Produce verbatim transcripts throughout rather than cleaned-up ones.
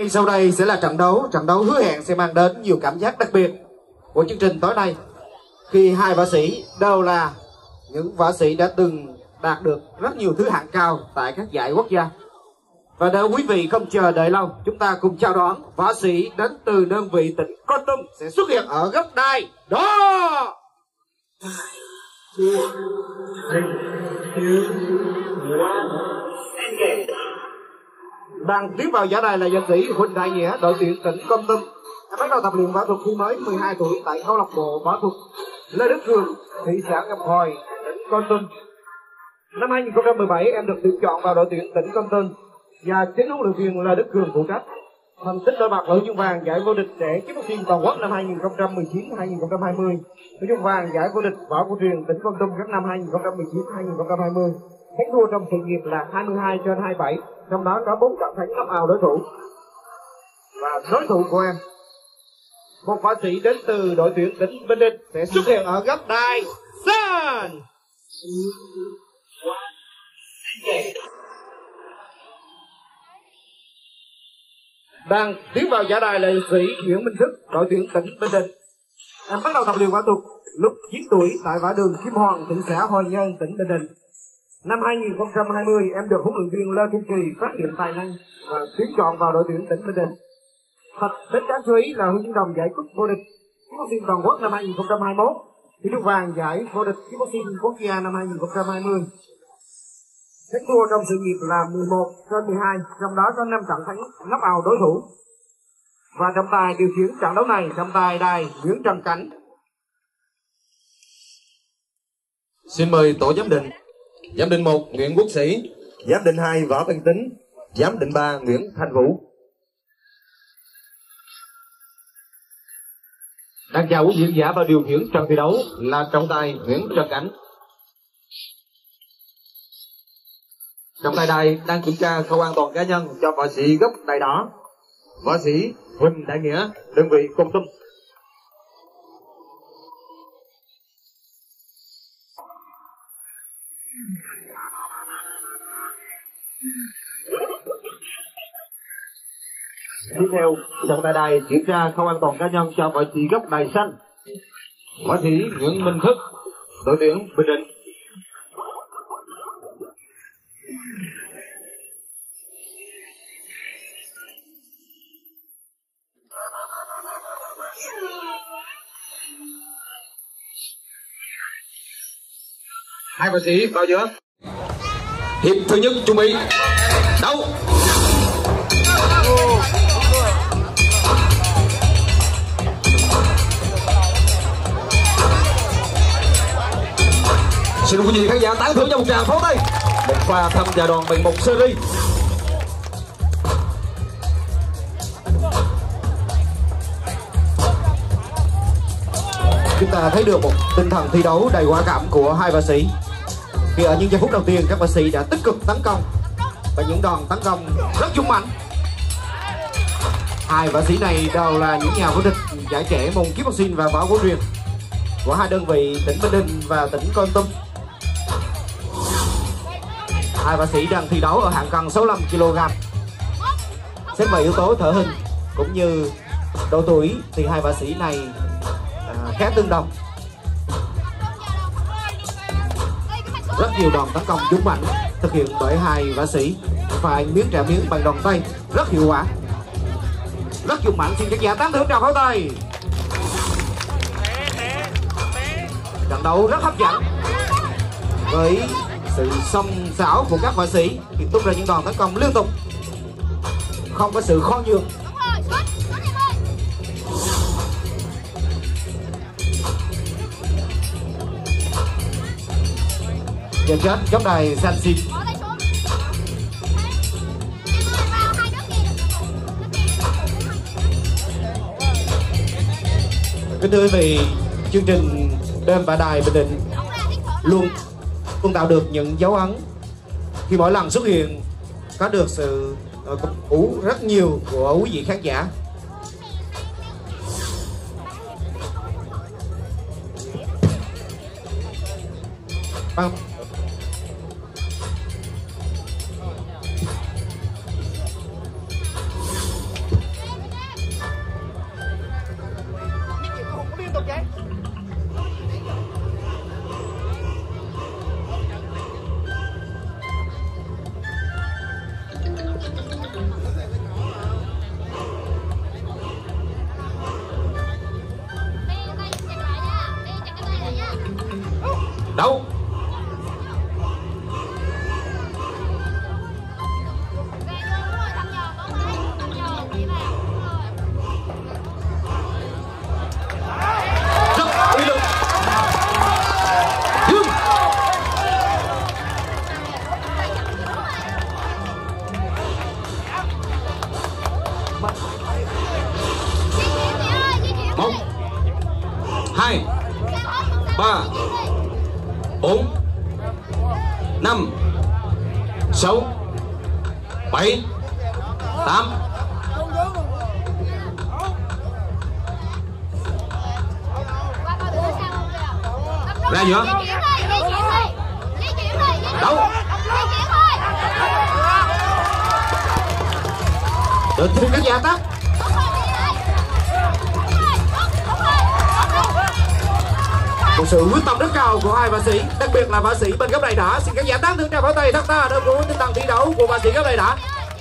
Sau đây sẽ là trận đấu, trận đấu hứa hẹn sẽ mang đến nhiều cảm giác đặc biệt của chương trình tối nay, khi hai võ sĩ đều là những võ sĩ đã từng đạt được rất nhiều thứ hạng cao tại các giải quốc gia. Và để quý vị không chờ đợi lâu, chúng ta cùng chào đón võ sĩ đến từ đơn vị tỉnh Kon Tum sẽ xuất hiện ở góc đài đó. Đang tiến vào giải đài là danh sĩ Huỳnh Đại Nghĩa, đội tuyển tỉnh Kon Tum. Anh bắt đầu tập luyện võ thuật khi mới mười hai tuổi tại câu lạc bộ võ thuật Lê Đức Cường, thị xã Ngọc Hồi, tỉnh Kon Tum. Năm hai nghìn không trăm mười bảy, em được tuyển chọn vào đội tuyển tỉnh Kon Tum và chính huấn luyện viên Lê Đức Cường phụ trách. Thành tích nổi bật huy chương vàng giải vô địch trẻ kickboxing toàn quốc năm hai nghìn không trăm mười chín đến hai nghìn không trăm hai mươi, huy chương vàng giải vô địch võ cổ truyền tỉnh Kon Tum các năm hai nghìn không trăm mười chín đến hai nghìn không trăm hai mươi. Thắng thua trong sự nghiệp là hai mươi hai trên hai mươi bảy, trong đó có bốn trận thắng knock out đối thủ. Và đối thủ của em, một võ sĩ đến từ đội tuyển tỉnh Bình Định sẽ xuất hiện ở góc đài sân. Đang tiến vào giải đài là liệt sĩ Nguyễn Minh Thức, đội tuyển tỉnh Bình Định. Em bắt đầu tập luyện võ thuật lúc chín tuổi tại võ đường Kim Hoàng, thị xã Hoài Nhơn, tỉnh Bình Định. Năm hai nghìn không trăm hai mươi, em được huấn luyện viên Lê Kim Kỳ phát hiện tài năng và tuyển chọn vào đội tuyển tỉnh Bình Định. Thật đến đáng chú ý là huy chương đồng giải cúp vô địch kickboxing toàn quốc năm hai nghìn không trăm hai mươi mốt, huy chương vàng giải vô địch kickboxing quốc gia năm hai nghìn không trăm hai mươi. Thắng thua trong sự nghiệp là mười một trên mười hai, trong đó có năm trận thắng knock out đối thủ. Và trọng tài điều khiển trận đấu này, trọng tài đài Nguyễn Trần Cảnh. Xin mời tổ giám định. Giám định một Nguyễn Quốc Sĩ, giám định hai Võ Văn Tính, giám định ba Nguyễn Thành Vũ. Đang chào quý diễn giả và điều khiển trận thi đấu là trọng tài Nguyễn Trần Cảnh. Trọng tài đài đang kiểm tra khâu an toàn cá nhân cho võ sĩ góc đài đỏ, võ sĩ Huỳnh Đại Nghĩa, đơn vị Kon Tum. Tiếp theo, trọng tài đài kiểm tra khâu an toàn cá nhân cho võ sĩ góc đài xanh, võ sĩ Nguyễn Minh Thức, đội tuyển Bình Định. Hai võ sĩ vào giữa. Hiệp thứ nhất chuẩn bị đấu. Xin quý vị khán giả tán thưởng cho một tràng pháo tay. Một pha thăm và đoàn bằng một series. Chúng ta thấy được một tinh thần thi đấu đầy quả cảm của hai võ sĩ. Khi ở những giây phút đầu tiên, các võ sĩ đã tích cực tấn công và những đòn tấn công rất dũng mãnh. Hai võ sĩ này đều là những nhà vô địch giải trẻ môn kickboxing và võ cổ truyền của hai đơn vị tỉnh Bình Định và tỉnh Kon Tum. Hai võ sĩ đang thi đấu ở hạng cân sáu mươi lăm ki lô gam. Xét về yếu tố thể hình cũng như độ tuổi thì hai võ sĩ này à, khá tương đồng. Rất nhiều đòn tấn công dũng mãnh thực hiện bởi hai võ sĩ, phải miếng trả miếng bằng đòn tay rất hiệu quả, rất dũng mãnh. Xin các giả tán thưởng trào pháo tay. Trận đấu rất hấp dẫn với sự xông xảo của các võ sĩ, hiện tung ra những đòn tấn công liên tục, không có sự khó nhường. Giờ chết góc đài xanh xịt. Kính thưa quý vị, chương trình đêm võ đài Bình Định luôn luôn tạo được những dấu ấn khi mỗi lần xuất hiện có được sự cổ vũ rất nhiều của quý vị khán giả. Vâng. Một, hai, ba, bốn, năm, sáu, bảy, tám. Ra giữa. Đấu. Được thêm các gia tắc. Một sự quyết tâm rất cao của hai võ sĩ, đặc biệt là võ sĩ bên góc này đã. Xin các gia tán thương trao pháo tay thật ta đơn của tinh thần thi đấu của võ sĩ góc này đã.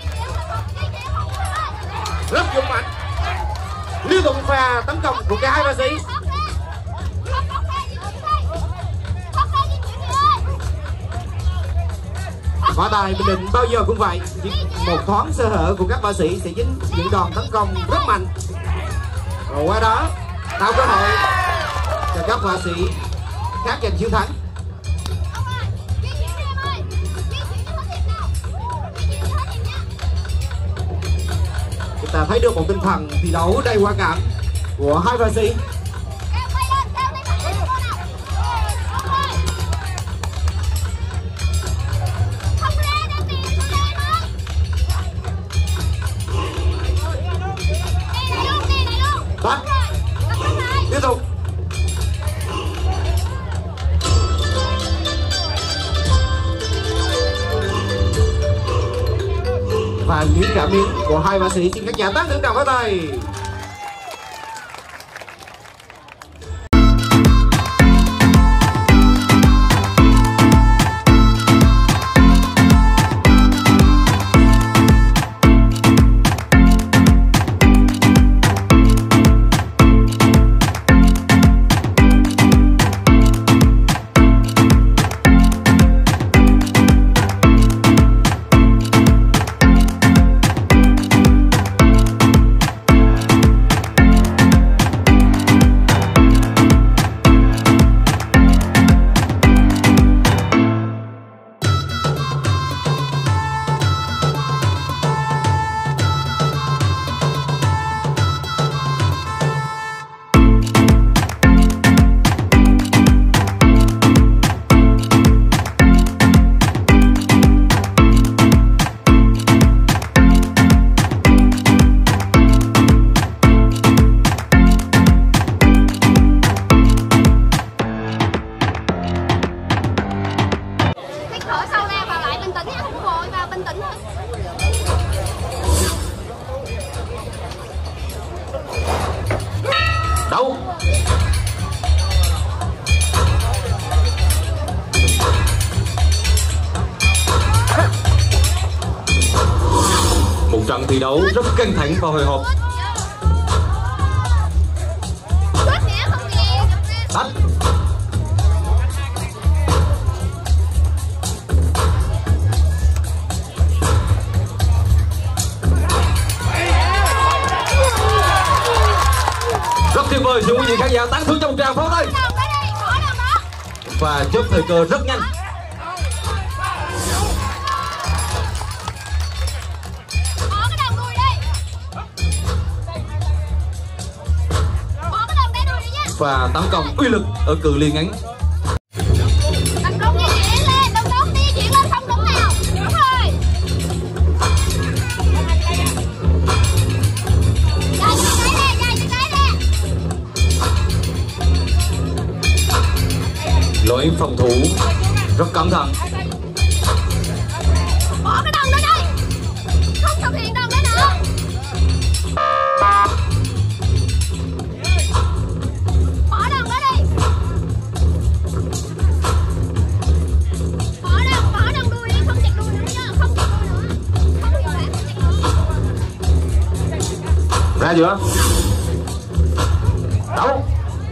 Rất dũng mạnh, liên tục pha tấn công của cả hai võ sĩ. Võ tài Bình Định bao giờ cũng vậy, chỉ một thoáng sơ hở của các võ sĩ sẽ dính những đòn tấn công rất mạnh, rồi qua đó tạo cơ hội cho các võ sĩ khác giành chiến thắng. Chúng ta thấy được một tinh thần thi đấu đầy quả cảm của hai võ sĩ. Bắt tiếp tục. Và những cảm biến của hai võ sĩ xin các nhà tác đứng đầu pháo tay. Đấu. Một trận thi đấu rất căng thẳng và hồi hộp. Đánh. Rất tuyệt vời, xin quý vị khán giả tán thưởng trong tràng pháo tay. Và chớp thời cơ rất nhanh. Và tấn công uy lực ở cự ly ngắn. Lỗi phòng thủ rất cẩn thận. Bỏ cái đòn đó đây, không thực hiện đòn đấy nữa. Bỏ đòn đó đi. Bỏ đòn, bỏ đòn đuôi đi, không chặt đuôi nữa nha, không chặt đuôi nữa. Không chặt đuôi, không chặt đuôi. Ra chưa? Đấu.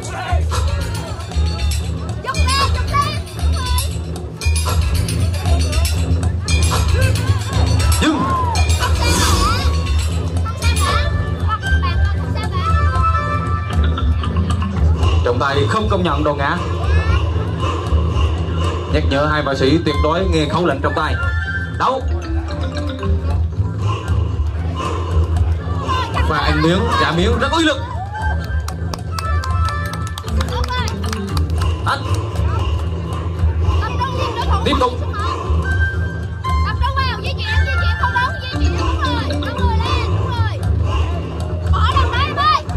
Dừng. Trọng tài không công nhận đồ ngã. Nhắc nhở hai võ sĩ tuyệt đối nghe khẩu lệnh trọng tài. Đấu. Và ăn miếng, trả miếng rất uy lực. Anh tiếp tục. Tập trung vào, di chuyển, di chuyển, không đứng, di chuyển, đúng rồi, có người lên, đúng rồi. Bỏ đòn đấy em ơi.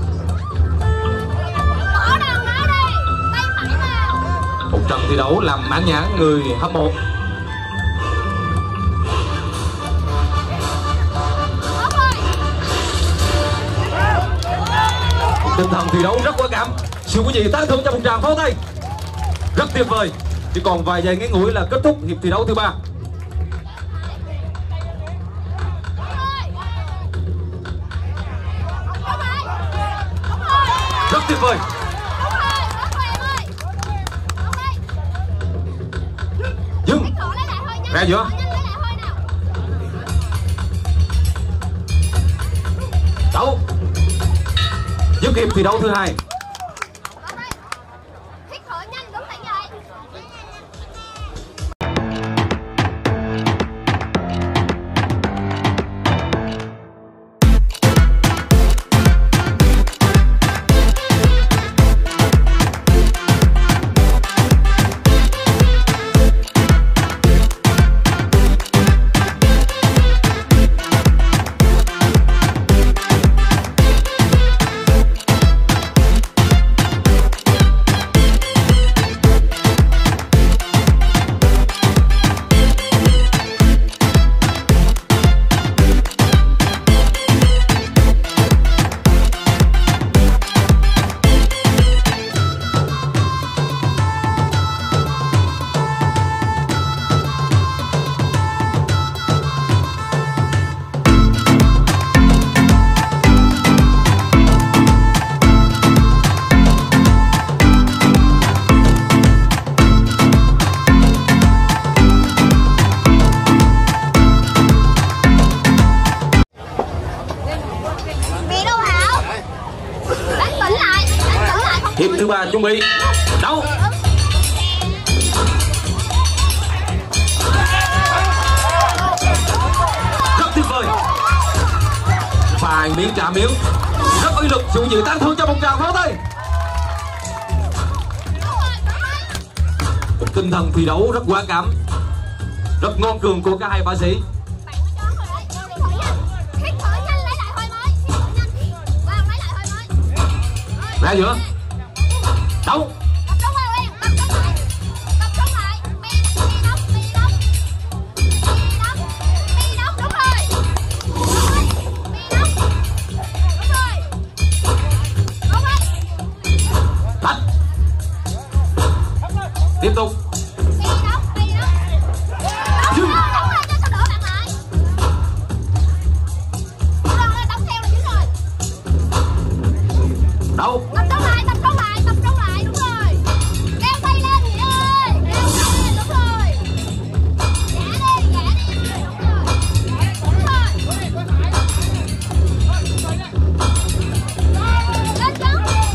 Bỏ đòn đó đi, tay phải vào. Một trận thi đấu làm mãn nhãn người hâm mộ. Tinh thần thi đấu rất quả cảm. Xin quý vị tán thưởng cho một tràng pháo tay. Rất tuyệt vời. Chỉ còn vài giây ngắn ngủi là kết thúc hiệp thi đấu thứ ba. Rất tuyệt vời. Dừng. Ra giữa. Đấu. Dứt hiệp thi đấu thứ hai. Hiệp thứ ba chuẩn bị đấu. Rất tuyệt vời. Vài miếng trả miếng rất uy lực. Sự dự tán thưởng cho một tràng pháo tay. Một tinh thần thi đấu rất quả cảm, rất ngon cường của cả hai bác sĩ. Ra giữa. Đấu. Tập trung vào em, tập trung lại. Tập trung lại. Mi mi đóng, mi đóng. Mi đóng. Mi đóng đúng rồi. Mi đóng. Đúng rồi. Đúng rồi. Tách. Tiếp tục. Mi đóng, mi đóng. Đúng rồi, đúng rồi, cho sao đỡ bạn lại. Đòn lên đóng theo là dính rồi. Đấu. Tập trung lại, tập trung lại, tập trung lại, đúng rồi. Đeo tay lên Nghĩa ơi, đeo tay lên, đúng rồi. Nhả đi, nhả đi, đúng rồi. Đúng rồi. Lên chứ.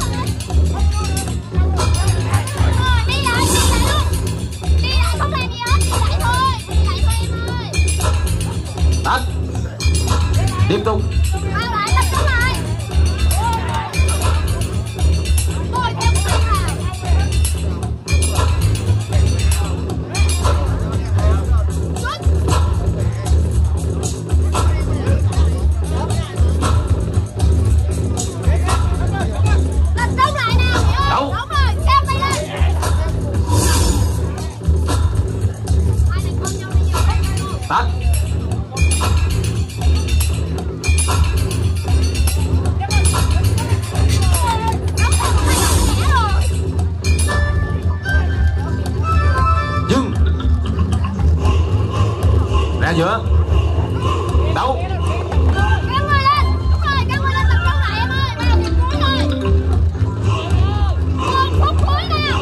Rồi, đi lại, đi lại luôn. Đi lại không làm gì hết, đi lại thôi, đi lại thôi em ơi. Tách. Tiếp tục. Vào lại, tập trung lại. Ngồi theo cái tay vào. Tập trung lại nào Nghĩa ơi. Đấu. Đúng rồi, kéo tay lên. Hai thằng con nhau đi vô. Tách. Dừng. Ra giữa. Đấu. Kéo người lên. Đúng rồi, kéo người lên, tập trung lại em ơi. Vào hiệp cuối rồi. Một phút cuối nào.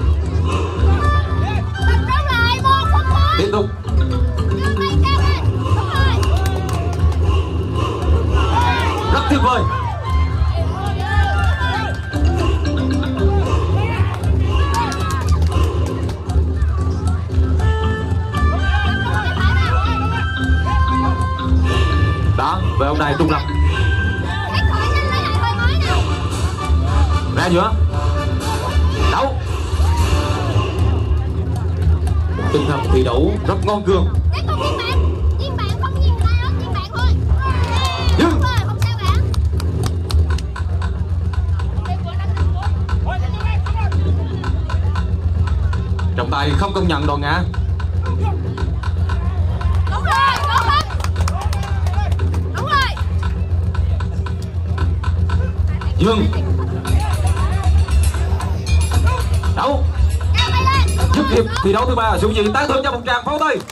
Tập trung lại, một phút cuối. Tiếp tục. Đưa tay kéo lên. Đúng rồi. Rất tuyệt vời. Đó, về ông này trung lập. Ra giữa. Đấu. Tinh thần thi đấu rất ngoan cường. Tiếp tục viên bạn. Viên bạn không nhìn tay đó, viên bạn thôi. Nhưng Đúng rồi, không sao cả. trọng tài không công nhận đòn ngã. Đúng rồi, đúng rồi. Đúng rồi. Dương. Đấu. Cao bay lên. Dứt hiệp thi đấu thứ ba, Xuân Dị tán thưởng cho một tràng pháo tay.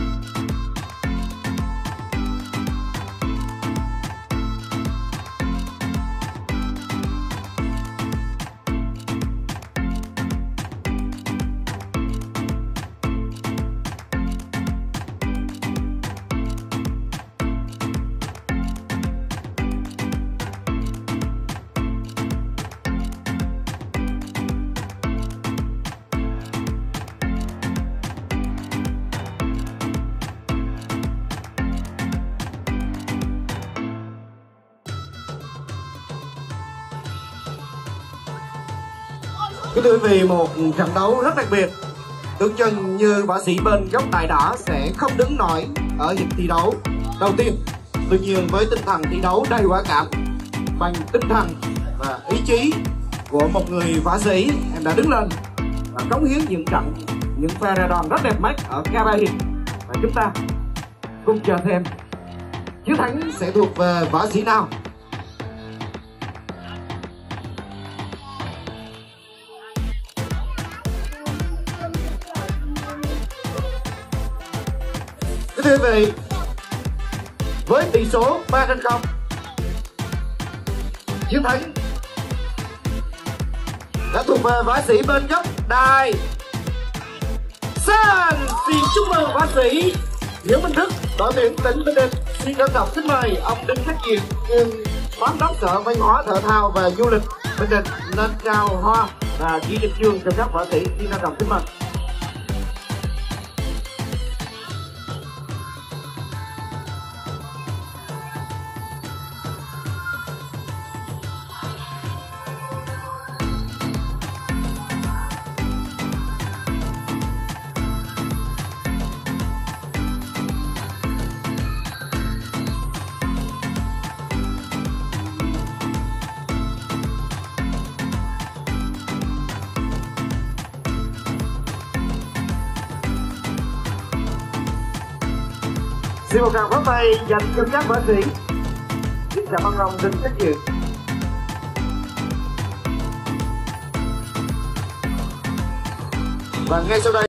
Kính thưa quý vị, một trận đấu rất đặc biệt. Tưởng chừng như võ sĩ bên góc đài đỏ sẽ không đứng nổi ở hiệp thi đấu đầu tiên. Tuy nhiên với tinh thần thi đấu đầy quả cảm, bằng tinh thần và ý chí của một người võ sĩ, em đã đứng lên và cống hiến những trận, những pha ra đòn rất đẹp mắt ở cả ba hiệp. Và chúng ta cùng chờ thêm chiến thắng sẽ thuộc về võ sĩ nào. Thưa quý vị, với tỷ số ba trên không, chiến thắng đã thuộc về võ sĩ bên góc đài xanh. Xin chúc mừng võ sĩ Nguyễn Minh Thức, đội tuyển tỉnh Bình Định. Xin trân trọng xin mời ông Đinh Khắc Kiệt, nguyên phó đốc sở văn hóa thể thao và du lịch Bình Định lên trao hoa và kỷ niệm chương cho các võ sĩ. Xin trân trọng xin mời. Xin một tràng pháo tay dành cho các võ sĩ. Xin chào ơn ông Đinh Khắc Kiệt. Và ngay sau đây